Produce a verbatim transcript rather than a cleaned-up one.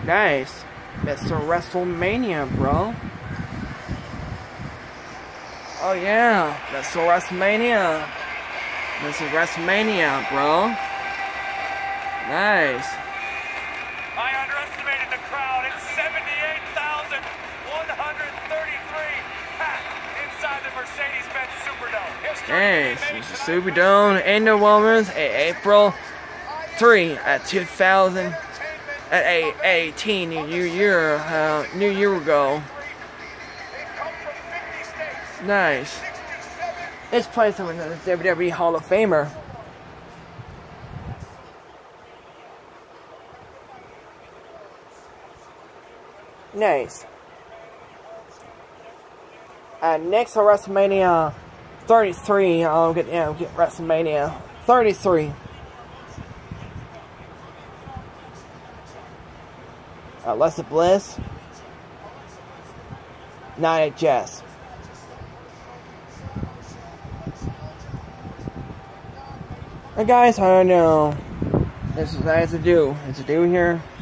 Nice. That's the WrestleMania, bro. Oh yeah, that's the WrestleMania. This is WrestleMania, bro. Nice. I underestimated the crowd. It's seventy-eight thousand one hundred thirty-three packed inside the Mercedes-Benz Superdome. Nice. This is Superdome and the Women's April third at two thousand eighteen, New Year, uh, New Year ago. Nice. Let's play some of the W W E Hall of Famer. Nice. Uh, next on WrestleMania thirty-three, I'll get yeah, I'll get WrestleMania thirty-three. Uh, Alexa Bliss, Nia Jax. Hey guys, I don't know. This is nice to do. It's to do here.